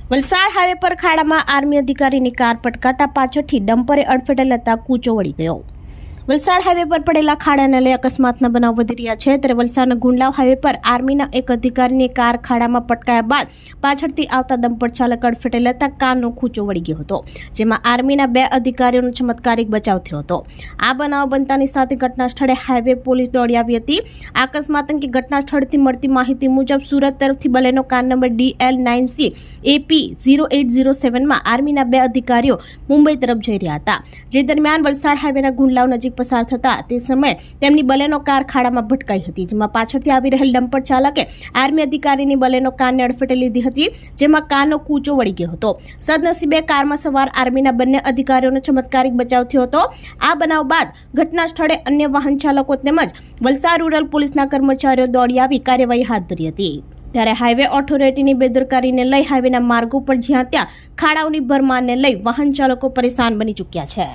Valsad highway પર ખાડામાં army અધિકારીની કાર પટકાતા પાછળથી ડમ્પરે અડફેટે લેતા કૂચો વળી ગયો। વલસાડ હાઈવે પર પડેલા ખાડાને લઈ અકસ્માતના બનાવ વધી રહ્યા છે, ત્યારે વલસાડના ગુંડલાવ હાઈવે પર આર્મીના એક અધિકારીની કાર ખાડામાં પટકાયા બાદ પાછળથી આવતા ડમ્પર ચાલક અડફેટે લેતા કારનો ખૂંચો વળી ગયો હતો, જેમાં આર્મીના 2 અધિકારીઓનો ચમત્કારિક બચાવ થયો હતો। આ બનાવ બનતાની સાથે ઘટના સ્થળે હાઈવે પોલીસ દોડી આવી હતી। અકસ્માત અંગે ઘટના સ્થળથી મળતી માહિતી મુજબ સુરત તરફથી Baleno car number DL9C AP 0807માં આર્મીના 2 અધિકારીઓ મુંબઈ તરફ જઈ રહ્યા હતા, જે દરમિયાન વલસાડ હાઈવેના ગુંડલાવ નજીક પસાર થતા તે સમયે તેમની બલેનો કાર ખાડામાં ભટકાઈ હતી, જેમાં પાછળથી આવી રહેલ ડમ્પર ચાલકે આર્મી અધિકારીની બલેનો કારને અડફેટે લીધી હતી, જેમાં કારનો કૂચો વળી ગયો હતો। સદનસીબે કારમાં સવાર આર્મીના બંને અધિકારીઓનો ચમત્કારિક બચાવ થયો હતો। આ બનાવ બાદ ઘટના સ્થળે અન્ય વાહન ચાલકો તેમજ વલસાડ રૂરલ પોલીસના કર્મચારીઓ દોડી આવી કાર્યવાહી હાથ ધરી હતી। ત્યારે હાઈવે ઓથોરિટીની બેદરકારીને લઈ હાઈવેના માર્ગો પર જ્યાં ત્યાં ખાડાઓની ભરમારને લઈ વાહન ચાલકો પરેશાન બની ચૂક્યા છે।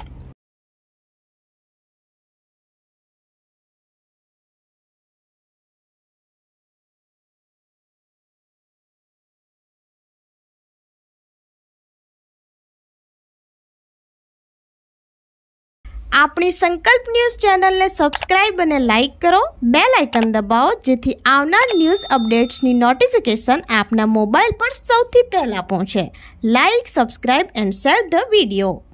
આપણી સંકલ્પ ન્યૂઝ ચેનલને સબસ્ક્રાઇબ અને લાઇક કરો, બેલ આઇકન દબાવો, જેથી આવનાર ન્યૂઝ અપડેટ્સની નોટિફિકેશન આપના મોબાઈલ પર સૌથી પહેલા પહોંચે। Like, subscribe and share the video.